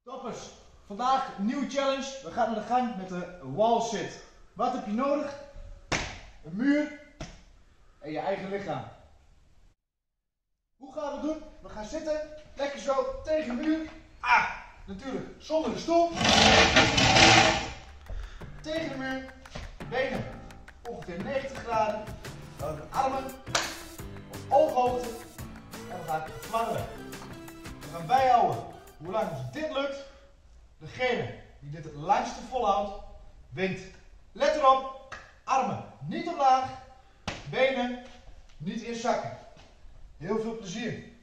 Toppers, vandaag een nieuwe challenge. We gaan aan de gang met de wall sit. Wat heb je nodig? Een muur en je eigen lichaam. Hoe gaan we het doen? We gaan zitten, lekker zo tegen de muur. Natuurlijk zonder de stoel. Tegen de muur, benen ongeveer 90 graden. Dan de armen op ooghoogte en we gaan fladderen. We gaan bijhouden hoe lang ons dit lukt. Degene die dit het langste volhoudt, wint. Let erop, armen niet omlaag, benen niet inzakken. Heel veel plezier.